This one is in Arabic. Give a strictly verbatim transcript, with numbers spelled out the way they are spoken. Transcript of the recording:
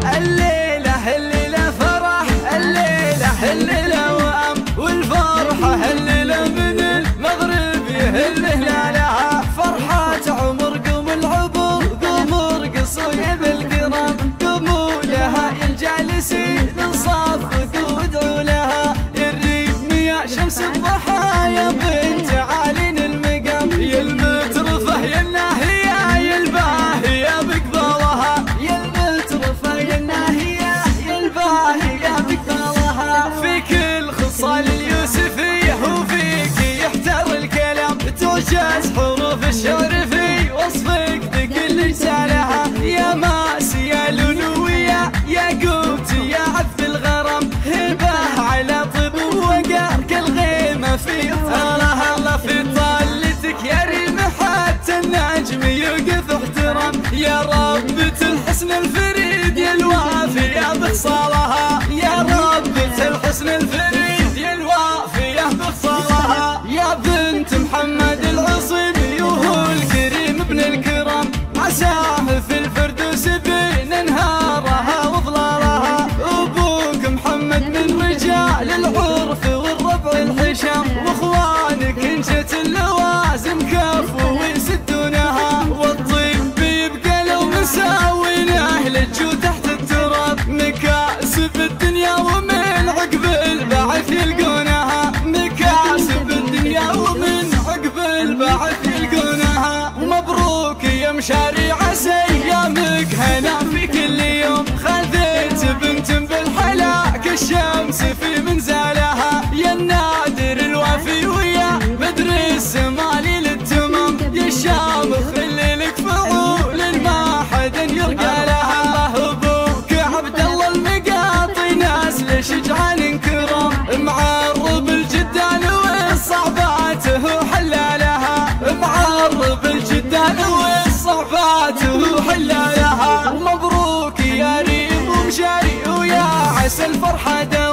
الليلة الليلة فرح، الليلة الليلة وأم، والفرحة الليلة من المغرب يهل هلالها. فرحة عمر قوم العبور، قوموا ارقصوا يا ذا الكرام، قوموا لها يا الجالسين نصفقوا وادعوا لها. يا الريم يا شمس الضحى يا بنت عالين المقام، يا المترفة يا الناهية يا الباهية بقبالها، يا المترفة يا الناهية يا الباهية بقبالها. فيك الخصال اليوسفية وفيك يحتر الكلام، تعجز حروف الشعر في وصفك بكل رسالها. يا ماسي يا لؤلؤية يا قوتي يا عذب الغرام، هبة على طيب ووقار كالغيمة في اطهارها. الله في طلتك يا ريم حتى النجم يوقف احترام، يا ربة الحسن الفريد يا الوافية بخصالها، يا ربة الحسن الفريد يا الوافية بخصالها. يا بنت محمد العصيبي وهو الكريم ابن الكرام، عساه في الفردوس بين انهارها وظلالها. ابوك محمد من رجال العرف والربع الحشام، واخوانك انشت اللوازم كفوا ويسدونها. والطيب يبقى لو مساوينه لجوا تحت التراب، مكاسب الدنيا ومن عقب البعث يلقونها، مكاسب الدنيا ومن عقب البعث يلقونها. ومبروك يا مشاريع ايامك هنا في كل يوم، خذيت بنت بالحلا كالشمس في منزلها. يا النادر الوفي ويا بدر السمالي للتمام، يا الشامخ اللي لك فعول ما حد يرقى لها. الله ابوك عبد الله المقاطي ناس لشجعان كرام، معرب الجدان والصعبات هو حلالها، معرب الجدان والصعبات هو حلالها. مبروك يا ريم ومشاري ويا عسى الفرحة